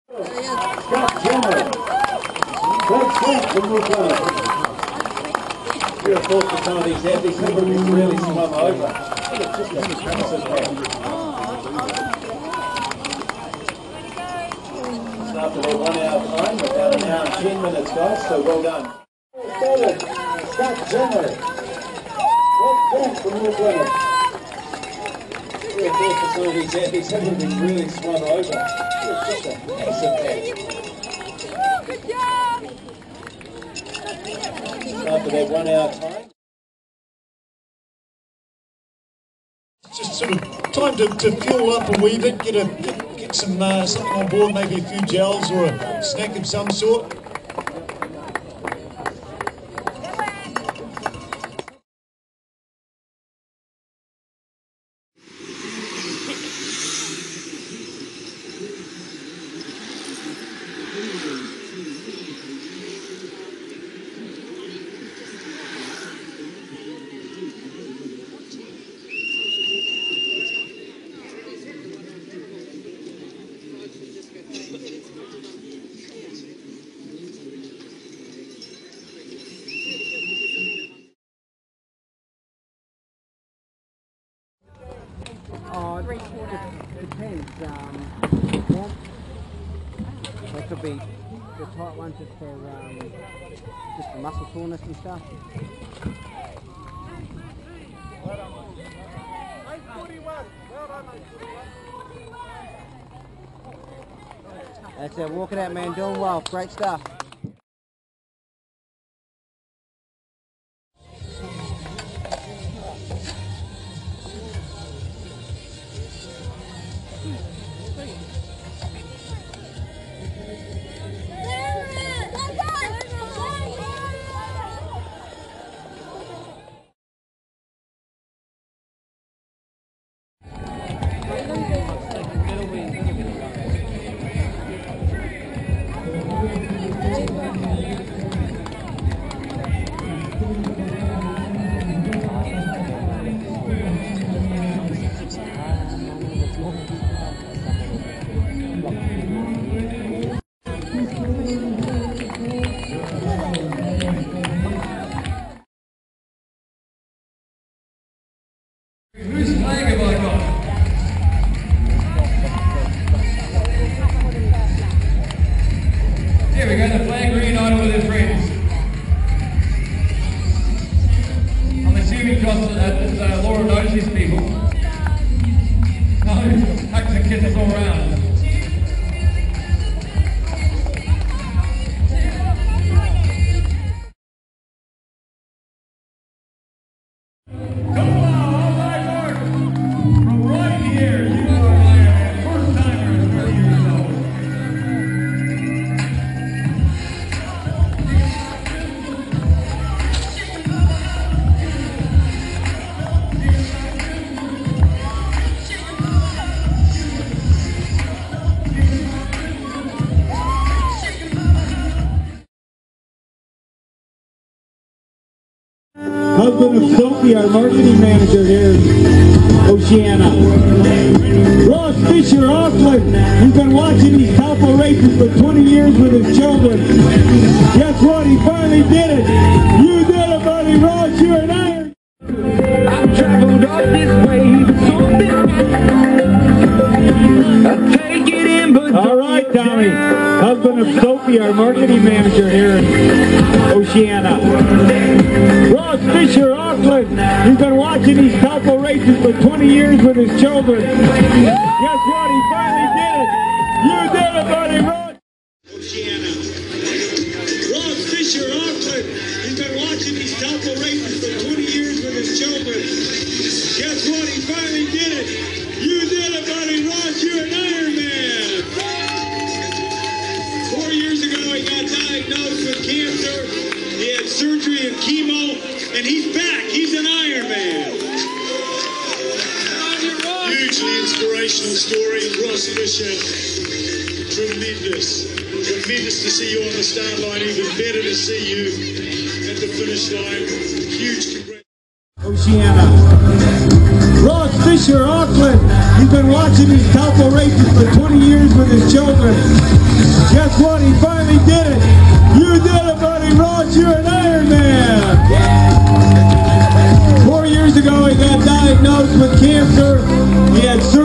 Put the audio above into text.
Scott Jenner. Greg Flint from Woodland. Your fourth fatalities there. These people have really swum over. After their 1 hour time, about an hour and 10 minutes, guys, so well done. Scott Jenner. Greg Flint from Woodland. Your fourth facilities there. These people have really swum over. It's just a massive head. After that 1 hour time. Just sort of time to fuel up a wee bit, get some something on board, maybe a few gels or a snack of some sort. Oh, it depends. So it could be the tight ones just for just the muscle soreness and stuff. That's it, walk it out, man, doing well, great stuff. Whose flag have I got? Here we go, the flag reunited with her friends. I'm assuming because Laura knows these people. No, hugs and kisses all around. Husband of Sophie, our marketing manager here in Oceana. Ross Fisher Auckland, he's been watching these Taupo races for 20 years with his children. Guess what? He finally did it. You did it, buddy. Ross, you're an iron. I've traveled up this way I take it in, but all right, Tommy. Husband of Sophie, our marketing manager here in Oceana. Ross Fisher Auckland, he's been watching these Taupo races for 20 years with his children. Guess what? He finally did it. You did it, buddy, Ross. Oceana. Ross Fisher Auckland, he's been watching these Taupo races for 20 years with his children. Guess what? He finally did it. You did it, buddy, Ross. You're an Ironman. 4 years ago, he got diagnosed with cancer. He had surgery and chemo, and he's back. He's an Ironman. Hugely inspirational story, Ross Fisher. Tremendous. Tremendous to see you on the start line. Even better to see you at the finish line. Huge congratulations. Oceana. Ross Fisher, Auckland. He's been watching these Taupo races for 20 years with his children. Guess what? He finally did it. You did it, buddy. Ross, you're an Iron Man. 4 years ago, he got diagnosed with cancer. He had